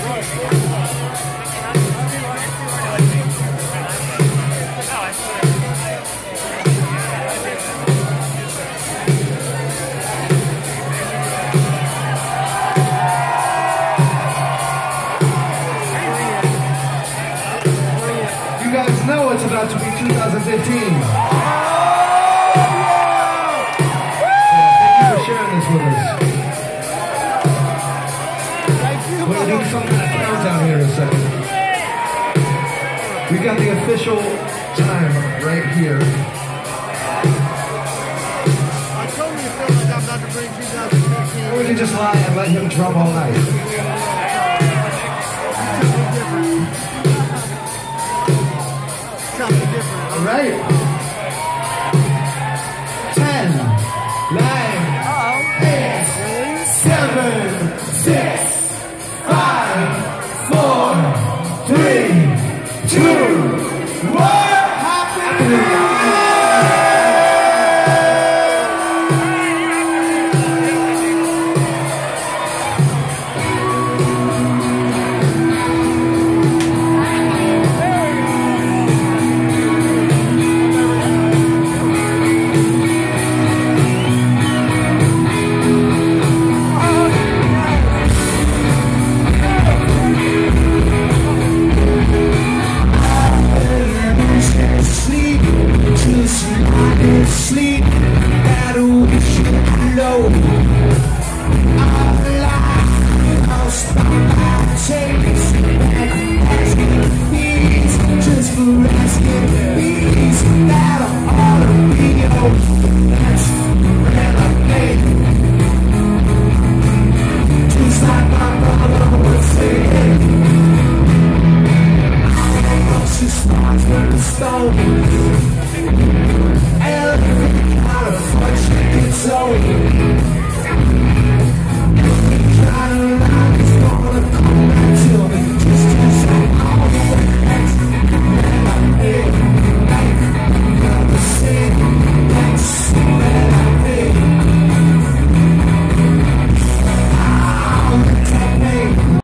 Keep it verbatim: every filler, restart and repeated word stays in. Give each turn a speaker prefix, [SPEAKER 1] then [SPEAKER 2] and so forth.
[SPEAKER 1] Know it's about to be two thousand fifteen. Yeah, thank you for sharing this with us. We're going to do some kind of countdown here in a second. We got the official time right here.
[SPEAKER 2] I totally feel like I'm about to bring two thousand fifteen.
[SPEAKER 1] Or we can just lie and let him drum all night.
[SPEAKER 2] Something different.
[SPEAKER 1] All right.